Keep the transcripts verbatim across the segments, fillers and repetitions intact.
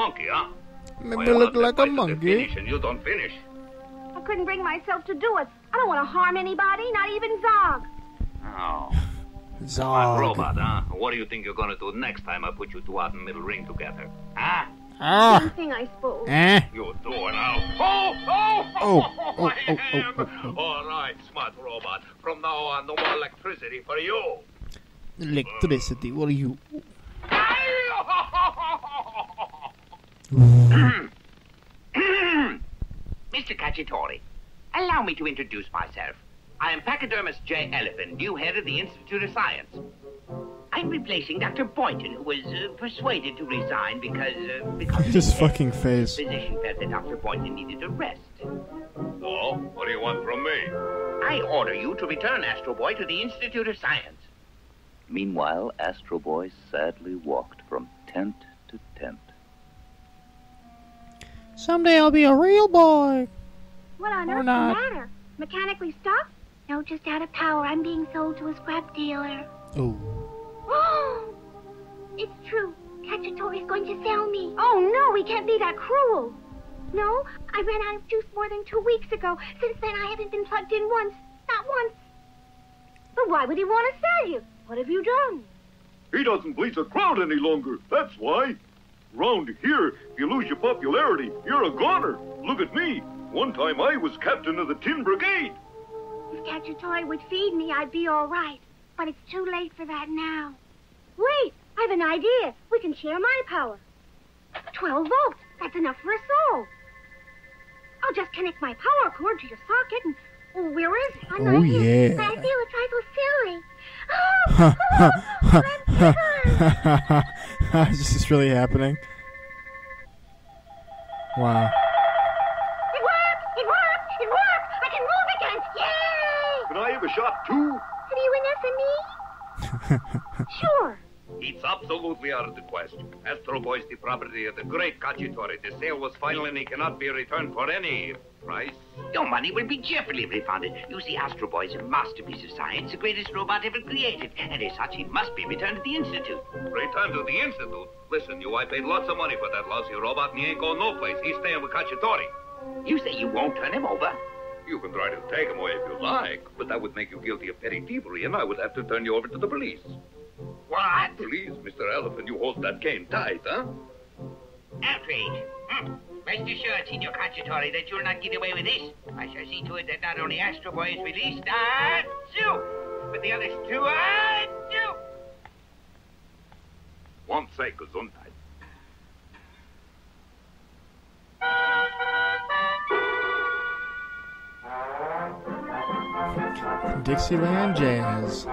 monkey, huh? Maybe I look like a monkey. Finish and you don't finish. I couldn't bring myself to do it. I don't want to harm anybody, not even Zog. Oh. Zog. Robot, huh? What do you think you're gonna do next time I put you two out in the middle ring together? Huh? Ah. Same thing, I suppose. Eh. You do it now. Oh, oh, Oh, oh, my oh, hand. oh, oh, oh. All right, smart robot. From now on, no more electricity for you. Electricity, what are you? Mister Cacciatore, allow me to introduce myself. I am Pachydermus J. Elephant, new head of the Institute of Science. I'm replacing Doctor Boynton, who was uh, persuaded to resign because... Uh, because His fucking face. The physician felt that Doctor Boynton needed a rest. So, what do you want from me? I order you to return Astroboy to the Institute of Science. Meanwhile, Astroboy sadly walked from tent to tent. Someday I'll be a real boy. What on Or earth's not. the matter? Mechanically stuck? No, just out of power. I'm being sold to a scrap dealer. Oh. Oh, it's true. Cacciatore's going to sell me. Oh, no, we can't be that cruel. No, I ran out of juice more than two weeks ago. Since then, I haven't been plugged in once. Not once. But why would he want to sell you? What have you done? He doesn't please the crowd any longer. That's why. Round here, if you lose your popularity, you're a goner. Look at me. One time I was captain of the Tin Brigade. If Cacciatore would feed me, I'd be all right. But it's too late for that now. Wait, I have an idea. We can share my power. Twelve volts. That's enough for us all. I'll just connect my power cord to your socket and... Oh, where is it? I'm Oh, not here. yeah. But I feel a trifle silly. Ha, Oh, ha, oh, ha, I'm ha, ha. Is this really happening? Wow. It worked! It worked! It worked! I can move again! Yay! Can I have a shot too? Have you an F M E? Sure. It's absolutely out of the question. Astroboy is the property of the great Cacciatore. The sale was final and he cannot be returned for any price. Your money will be cheerfully refunded. You see, Astroboy is a masterpiece of science, the greatest robot ever created, and as such, he must be returned to the Institute. Return to the Institute? Listen, you, I paid lots of money for that lousy robot and he ain't going no place. He's staying with Cacciatore. You say you won't turn him over? You can try to take him away if you like, but that would make you guilty of petty thievery and I would have to turn you over to the police. What? Please, Mister Elephant, you hold that cane tight, huh? Outrage. Hmm. Rest assured, Signor Cacciatore, that you'll not get away with this. I shall see to it that not only Astroboy is released, achoo, but the others too, achoo. Won't say gesundheit. Dixieland Jazz.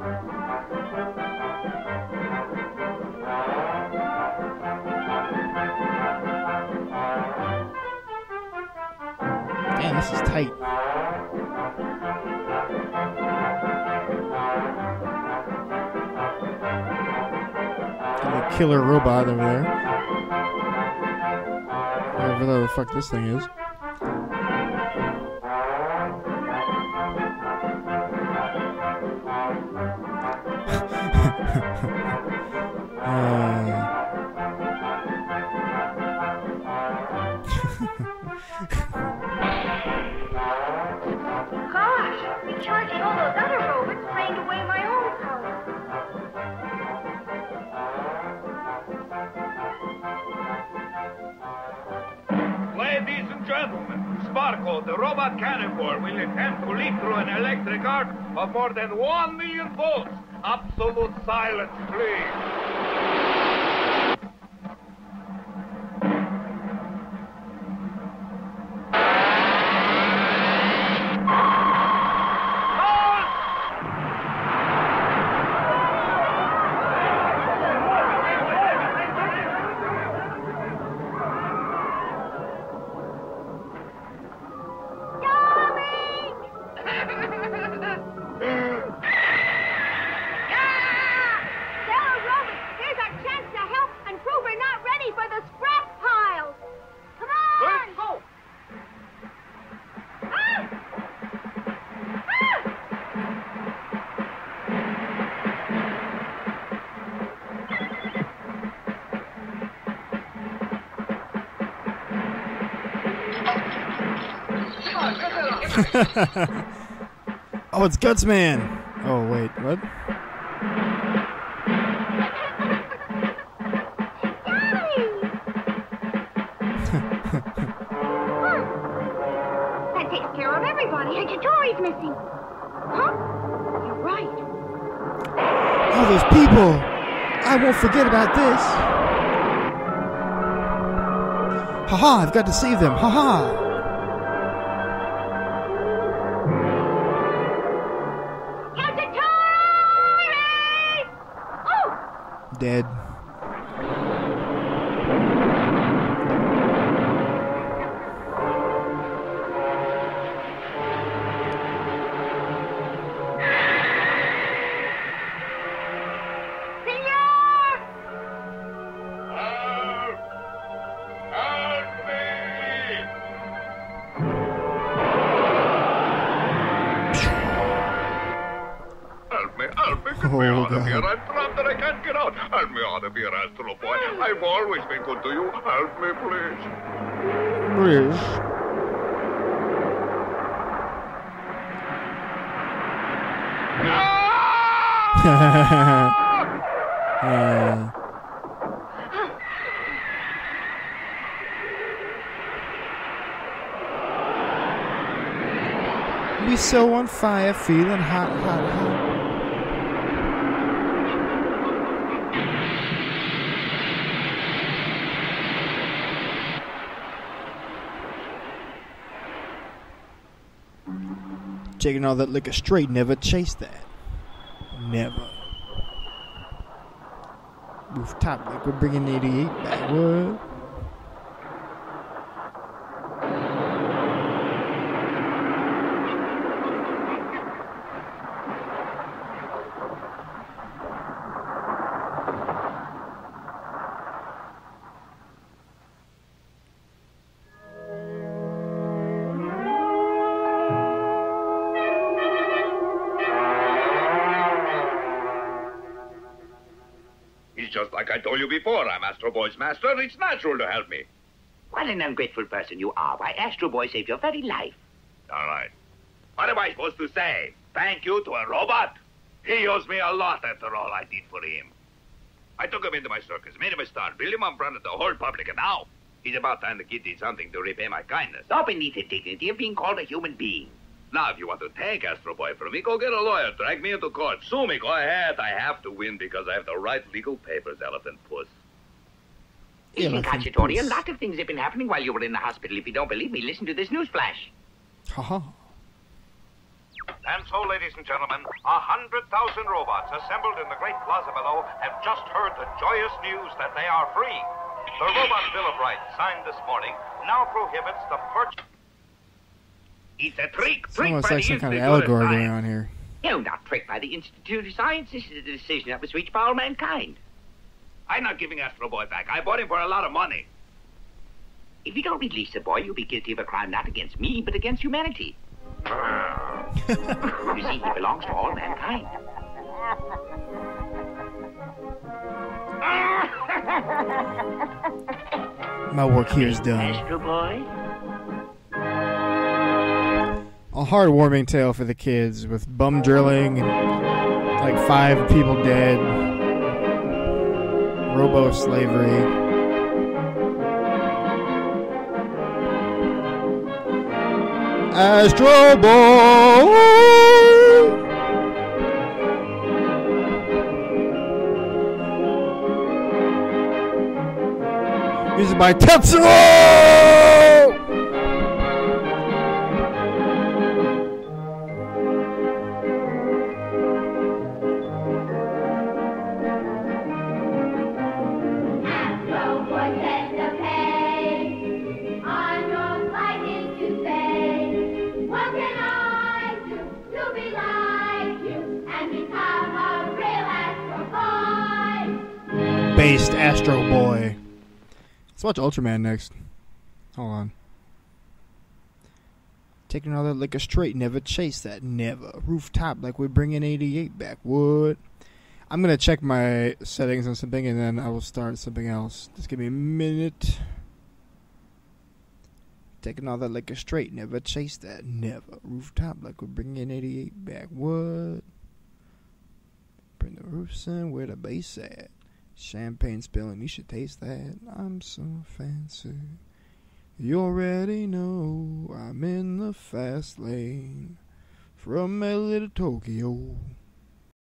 Damn, this is tight. Got a killer robot over there. Whatever the fuck this thing is. uh... Gosh, recharging all those other robots drained away my own power. Ladies and gentlemen, Sparko, the robot cannonball, will attempt to leap through an electric arc of more than one million volts. Absolute silence, please. Oh, it's Gutsman. Oh, wait, what? That takes care of everybody. Hachitore's missing. Huh? You're right. All those people. I won't forget about this. Haha, I've got to save them. Haha. Hachitore! Oh! Dead. I'm trapped and I can't get out. Help me out of here, Astroboy. I've always been good to you. Help me, please. Please. uh. We so on fire, feeling hot, hot, hot. Taking all that liquor straight, never chase that. Never. Rooftop, like we're bringing eighty-eight back. What? Just like I told you before, I'm Astroboy's master. It's natural to help me. What an ungrateful person you are. Why, Astroboy saved your very life. All right. What am I supposed to say? Thank you to a robot? He owes me a lot after all I did for him. I took him into my circus, made him a star, built him in front of the whole public, and now he's about time the kid did something to repay my kindness. Not beneath the dignity of being called a human being. Now, if you want to take Astroboy from me, go get a lawyer, drag me into court, sue me, go ahead. I have to win because I have the right legal papers, elephant puss. Listen, Cacciatore, a lot of things have been happening while you were in the hospital. If you don't believe me, listen to this newsflash. Haha. And so, ladies and gentlemen, a hundred thousand robots assembled in the great plaza below have just heard the joyous news that they are free. The Robot Bill of Rights, signed this morning, now prohibits the purchase... It's a trick, trick Almost by like the some kind of Institute allegory of going Science. on here. No, not tricked by the Institute of Science. This is a decision that was reached by all mankind. I'm not giving Astroboy back. I bought him for a lot of money. If you don't release the boy, you'll be guilty of a crime not against me, but against humanity. You see, he belongs to all mankind. My work here is done. Astroboy? A heartwarming tale for the kids with bum drilling and like five people dead. Robo slavery. Astroboy! Music by Tetsuo! Based Astroboy. Let's watch Ultraman next. Hold on. Taking all that liquor straight, never chase that, never. Rooftop like we're bringing eighty-eight back. What? I'm gonna check my settings on something and then I will start something else. Just give me a minute. Taking all that liquor straight, never chase that, never. Rooftop like we're bringing eighty-eight back, what? Bring the roofs in where the bass at. Champagne spilling, you should taste that. I'm so fancy. You already know I'm in the fast lane. From L A to Tokyo.